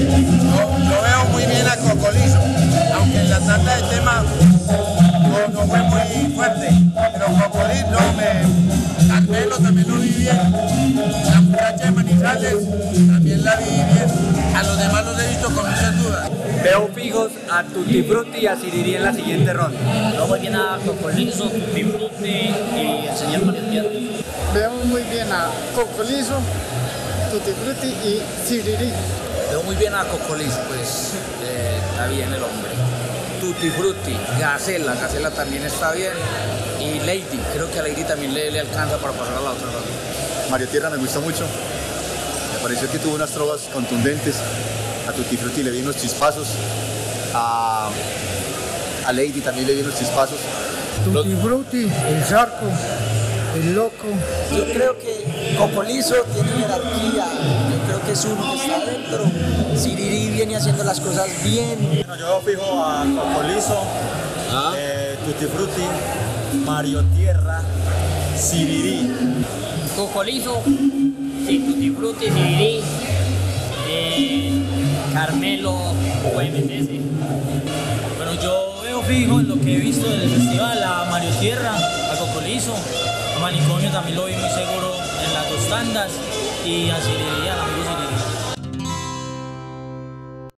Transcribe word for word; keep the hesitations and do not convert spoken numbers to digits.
Yo, yo veo muy bien a Cocolizo, aunque en la tanda de tema no, no fue muy fuerte, pero Cocolizo no, me, Carmelo también lo vi bien, la muchacha de Manizales también la vi bien, a los demás los he visto con muchas dudas. Veo fijos a Tutti Frutti y a Sirirí en la siguiente ronda. Veo muy bien a Cocolizo, Tutti Frutti y el señor Mario Tierra. Veo muy bien a Cocolizo, Tutti Frutti y Sirirí. Veo muy bien a Cocolizo, pues eh, está bien el hombre. Tutti Frutti, Gacela, Gacela también está bien. Y Lady, creo que a Lady también le, le alcanza para pasar a la otra ronda. Mario Tierra me gustó mucho. Me pareció que tuvo unas trovas contundentes. A Tutti Frutti le vi unos chispazos. A, a Lady también le vi unos chispazos. Tutti Frutti, el Zarco, el Loco. Yo creo que Cocolizo tiene jerarquía, yo creo que es uno que está adentro. Sirirí viene haciendo las cosas bien. Bueno, yo fijo a Cocolizo, ¿Ah? eh, Tutti Frutti, Mario Tierra, Sirirí. Cocolizo, sí, Tutti Frutti, Sirirí, eh, Carmelo o M T C. Bueno, yo veo fijo en lo que he visto del festival a Mario Tierra, a Cocolizo, a Manicomio también lo vi muy seguro en las dos tandas y a Sirirí, al amigo Sirirí.